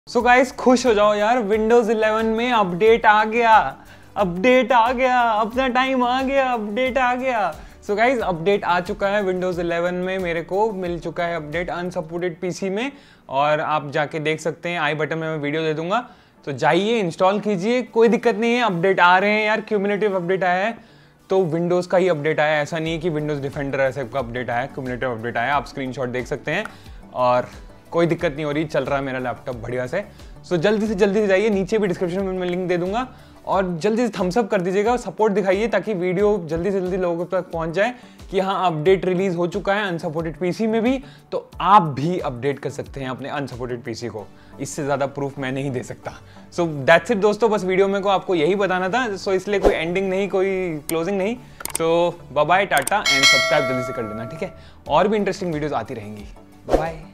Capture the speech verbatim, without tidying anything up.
सो so guys खुश हो जाओ यार, विंडोज इलेवन में अपडेट आ गया अपडेट आ गया अपना टाइम आ गया अपडेट आ गया। सो गाइस अपडेट आ चुका है विंडोज इलेवन में, मेरे को मिल चुका है अपडेट अनसपोर्टेड पीसी में, और आप जाके देख सकते हैं, आई बटन में मैं वीडियो दे दूंगा, तो जाइए इंस्टॉल कीजिए, कोई दिक्कत नहीं है। अपडेट आ रहे हैं यार, क्यूमुलेटिव अपडेट आया है, तो विंडोज़ का ही अपडेट आया है, ऐसा नहीं है कि विंडोज़ डिफेंडर ऐसे का अपडेट आया है, क्यूमुलेटिव अपडेट आया है, आप स्क्रीनशॉट देख सकते हैं, और कोई दिक्कत नहीं हो रही, चल रहा है मेरा लैपटॉप बढ़िया से। सो जल्दी से जल्दी से जाइए, नीचे भी डिस्क्रिप्शन में मैं लिंक दे दूंगा, और जल्दी से थम्स अप कर दीजिएगा, सपोर्ट दिखाइए ताकि वीडियो जल्दी से जल्दी लोगों तक पहुंच जाए कि हाँ अपडेट रिलीज हो चुका है अनसपोर्टेड पीसी में भी, तो आप भी अपडेट कर सकते हैं अपने अनसपोर्टेड पीसी को। इससे ज़्यादा प्रूफ मैं नहीं दे सकता। सो दैट्स इट दोस्तों, बस वीडियो में को आपको यही बताना था, सो so, इसलिए कोई एंडिंग नहीं, कोई क्लोजिंग नहीं। So bye bye, tata and subscribe जल्दी से कर लेना, ठीक है? और भी इंटरेस्टिंग वीडियोज़ आती रहेंगी। बाय।